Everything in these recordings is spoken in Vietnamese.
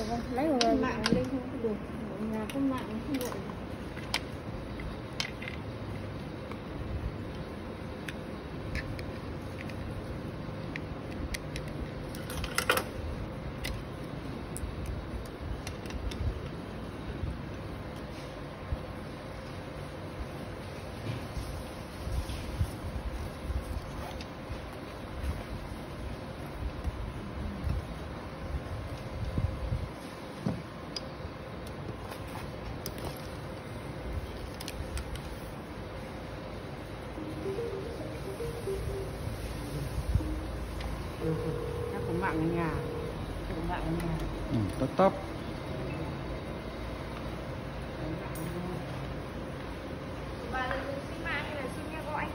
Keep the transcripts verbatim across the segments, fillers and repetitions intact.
lấy rồi mạng lên không được, nhà có mạng không được. Chắc có mạng ở nhà, có mạng ở nhà. Ừ, top top. Bà là xin mạng hay là xin nghe gọi?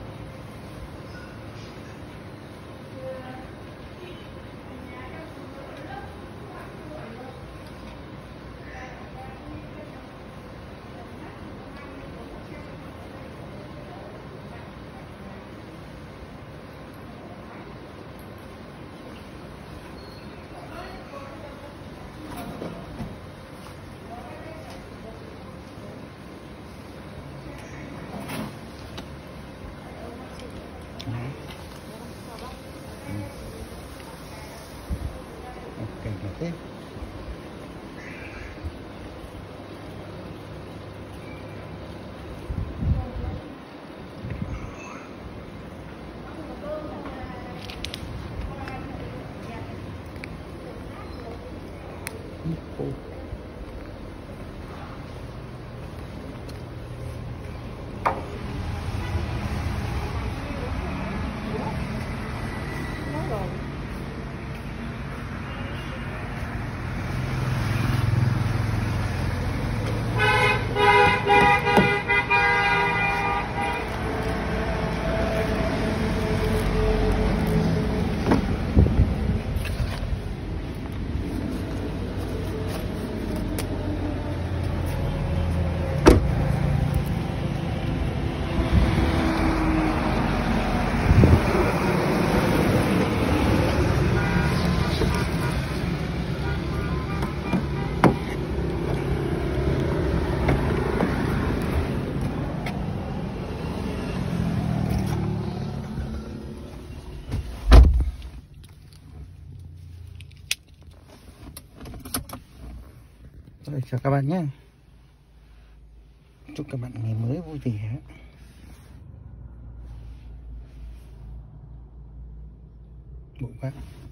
Ok, thế. Cool. Rồi, chào các bạn nhé. Chúc các bạn ngày mới vui vẻ. Bộ bác.